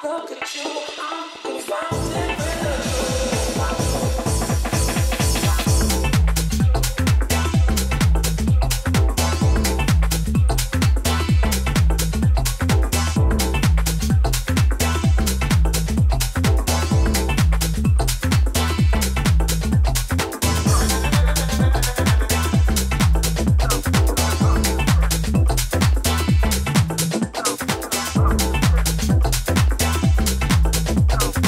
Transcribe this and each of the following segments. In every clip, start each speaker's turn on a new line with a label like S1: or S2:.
S1: Look at you, I'm confounded with the
S2: Go.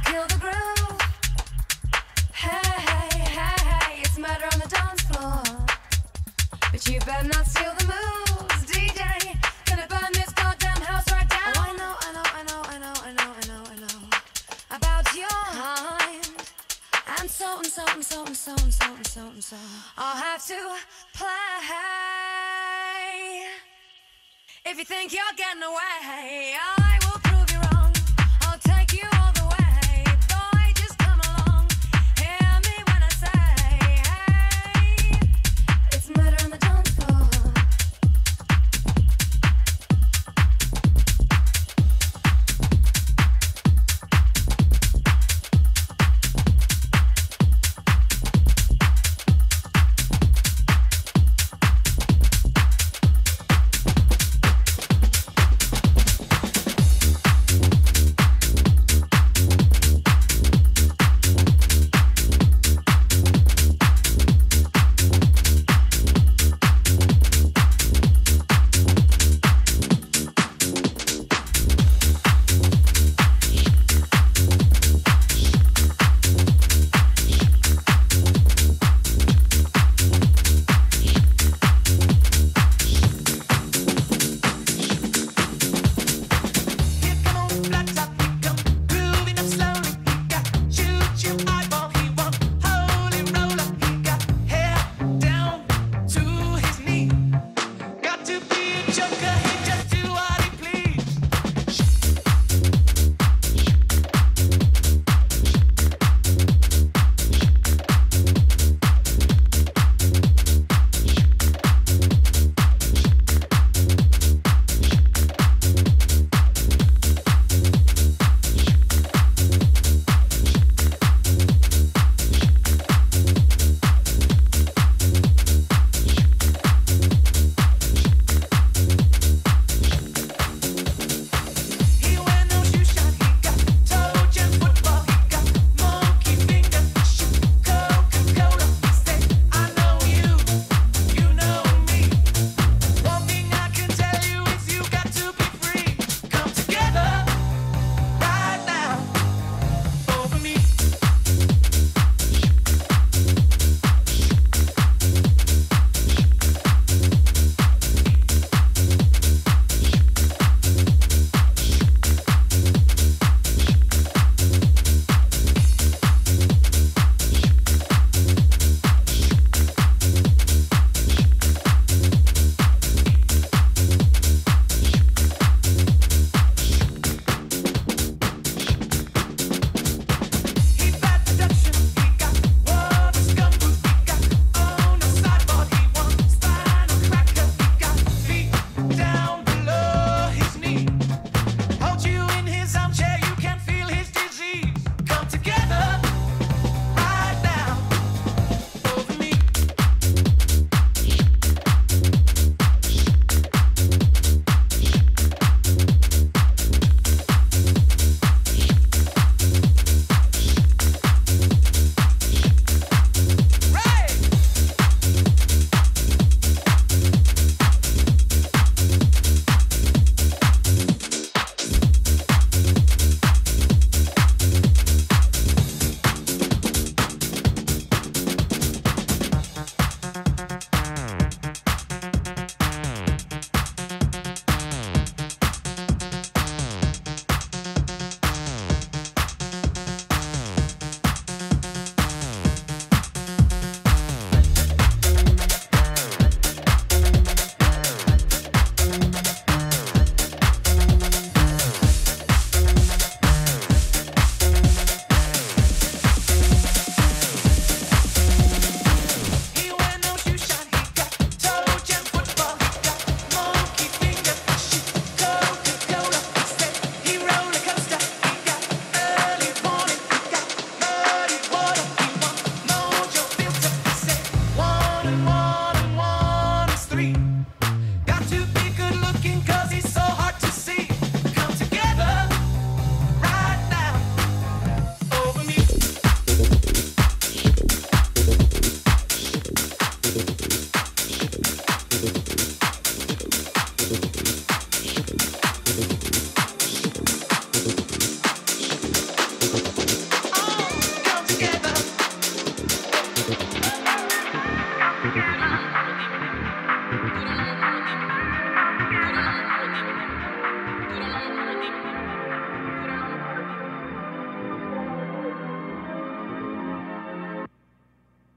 S2: kill the groove. Hey, hey, hey, hey, it's murder on the dance floor. But you better not steal the moves, DJ. Gonna burn this goddamn house right down. Oh, I know about your kind. And so I'll have to play. If you think you're getting away, I will prove you wrong. I'll take you all the way. Boy, just come along. Hear me when I say, hey, it's murder on the dance floor.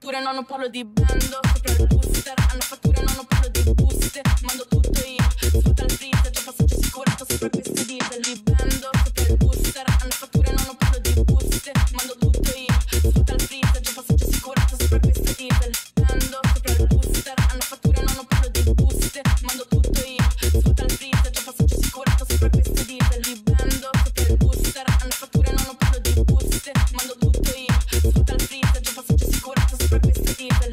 S3: fatture, no, non parlo di bando. Sopra il booster, hanno fatture, no, non parlo di buste. Mando tutto io, sotto il freezer, già passaggio assicurato sopra questi diesel. Li bando, sopra il booster, hanno fatture, no, non parlo di buste. Mando tutto io, sotto il freezer, già passaggio assicurato sopra questi diesel. Bando, sopra il booster, hanno fatture, no, non parlo di buste. Mando tutto io, sotto il freezer, già passaggio assicurato sopra questi diesel. Li bando, sopra il booster, hanno fatture, no, non parlo di buste. Mando tutto io, sotto il freezer, già passaggio assicurato sopra questi diesel.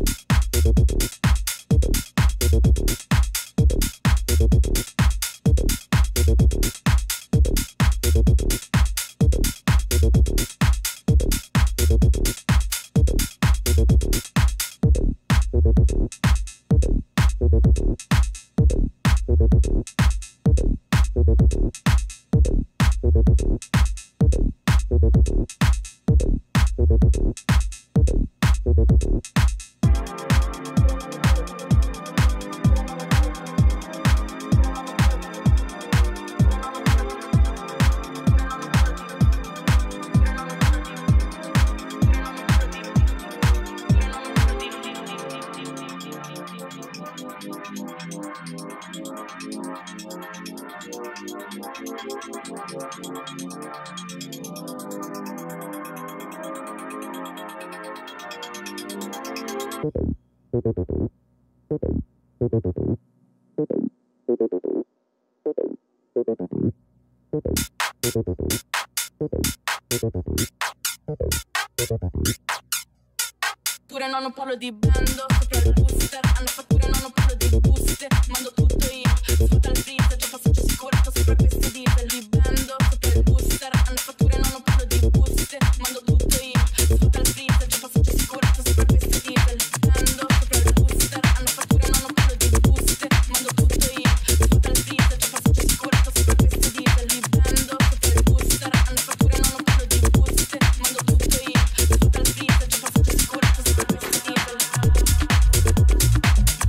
S3: Fatture, no, non parlo di bando. Sopra il booster, hanno fatture, no, non parlo di buste. Mando tutto io, sotto il freezer, già passaggio assicurato sopra questi diesel. Li bando, sopra il booster, hanno fatture, no, non parlo di buste. Mando tutto io, sotto il freezer, già passaggio assicurato sopra questi diesel. Bando, sopra il booster, hanno fatture, no, non parlo di buste. Mando tutto io, sotto il freezer, già passaggio assicurato sopra questi diesel. Li bando, sopra il booster, hanno fatture, no, non parlo di buste. Mando tutto io, sotto il freezer, già passaggio assicurato sopra questi diesel.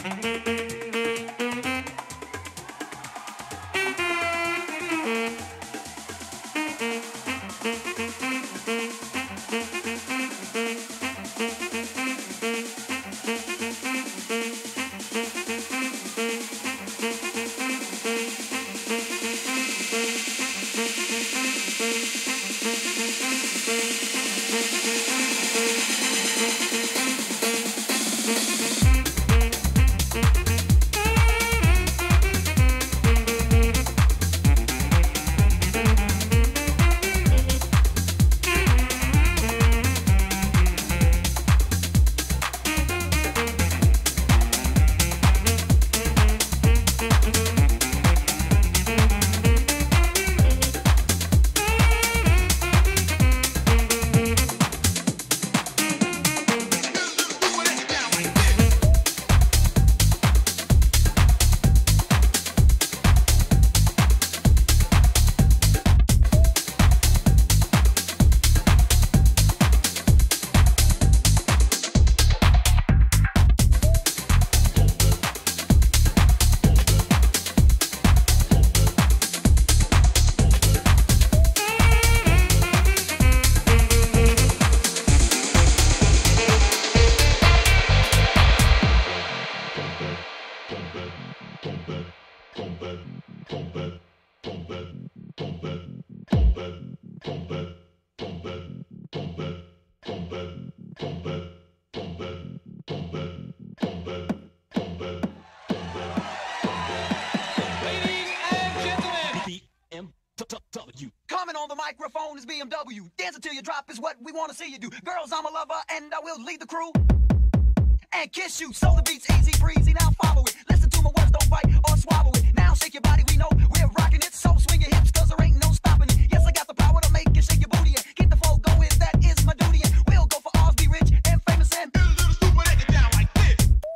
S4: Microphone is BMW. Dance until you drop is what we want to see you do. Girls, I'm a lover and I will lead the crew and kiss you. So the beat's easy breezy. Now follow it. Listen to my words, don't bite or swallow it. Now shake your body, we know we're rocking it. So swing your hips, cause there ain't no stopping it. Yes, I got the power to make you shake your booty and keep the flow going. That is my duty. And we'll go for ours, be rich and famous and do a little stupid and get down like this.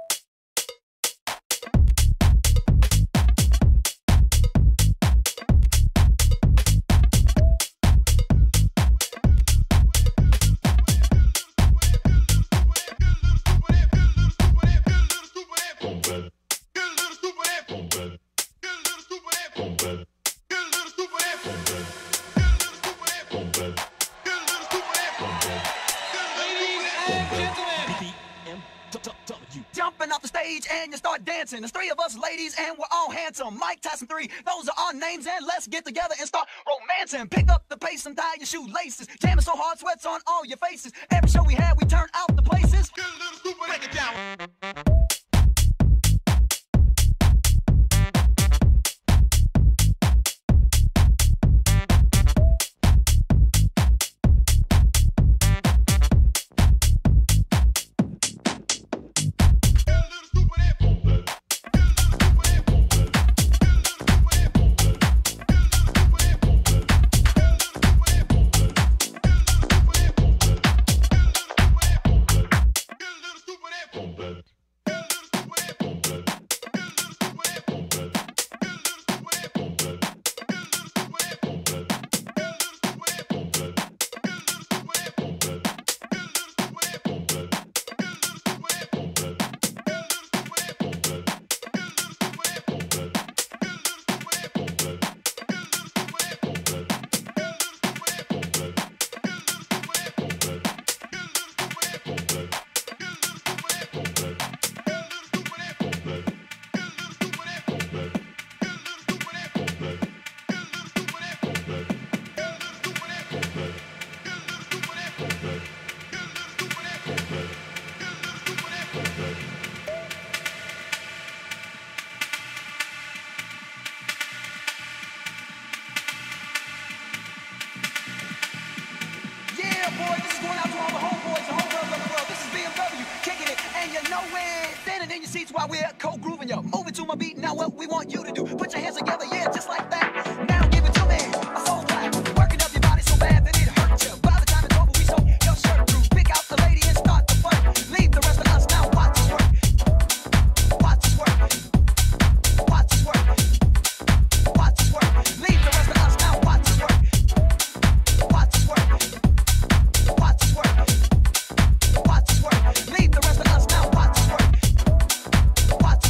S4: Jumping off the stage and you start dancing. There's three of us ladies and we're all handsome. Mike Tyson 3, those are our names, and let's get together and start romancing. Pick up the pace and tie your shoelaces. Jamming so hard, sweats on all your faces. Every show we had, we turn out the places. Get a little stupid, break it down. Boy, this is going out to all the homeboys and homegirls of the world. This is BMW, kicking it, and you know it. Standing in your seats while we're co-grooving you. Moving to my beat, now what we want you to do. Put your hands together, yeah, just like that. Now give it to me, a soul clap. Working up your body so bad that it hurts you. By the time it's over, we sew your shirt through. Pick out the lady and start the fun. Leave the rest of us, now watch us work. Watch us work. Watch us work. Watch us work. Leave the rest of us, now watch us work. Watch us work. Watch us work. Watch us work. Leave the rest of us now. Watch us work. Watch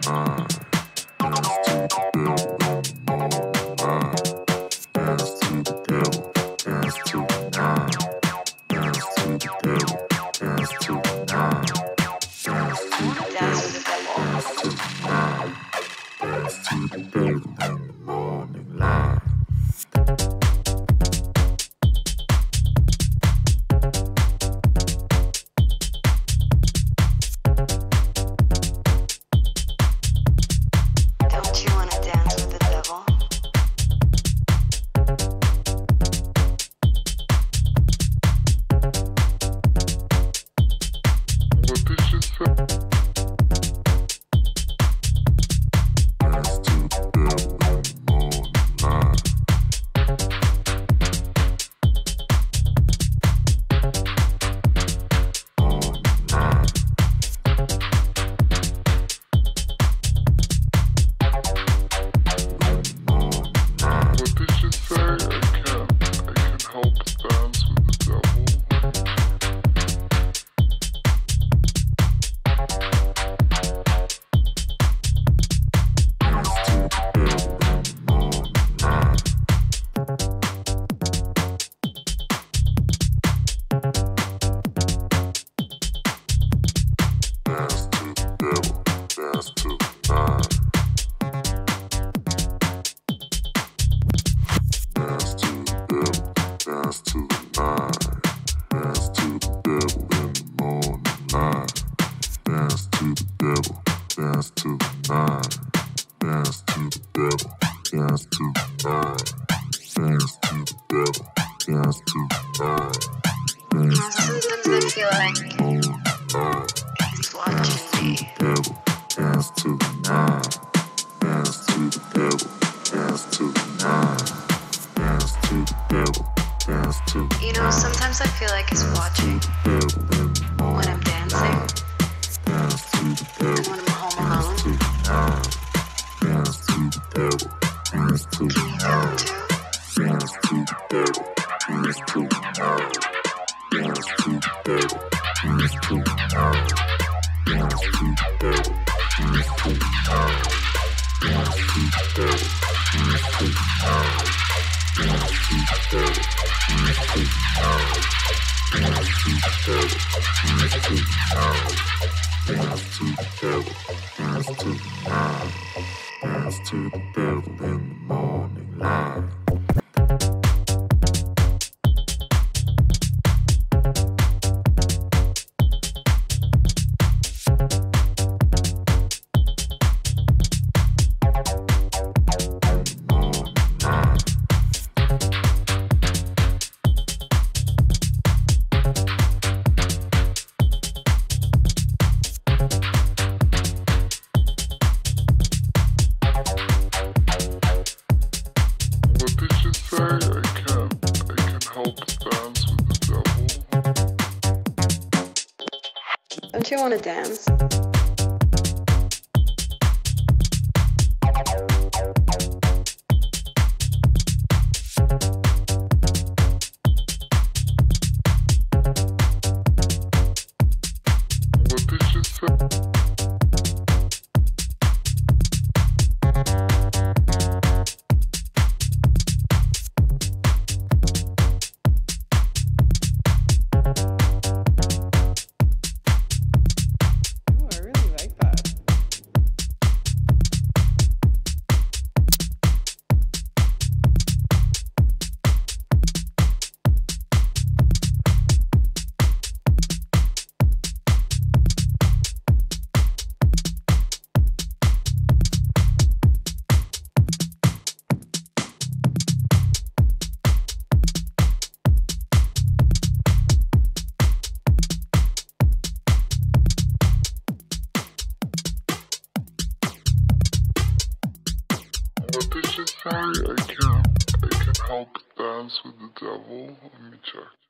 S5: Don't you want to dance?
S6: What did you say? What did you say? I can help dance with the devil. Let me check.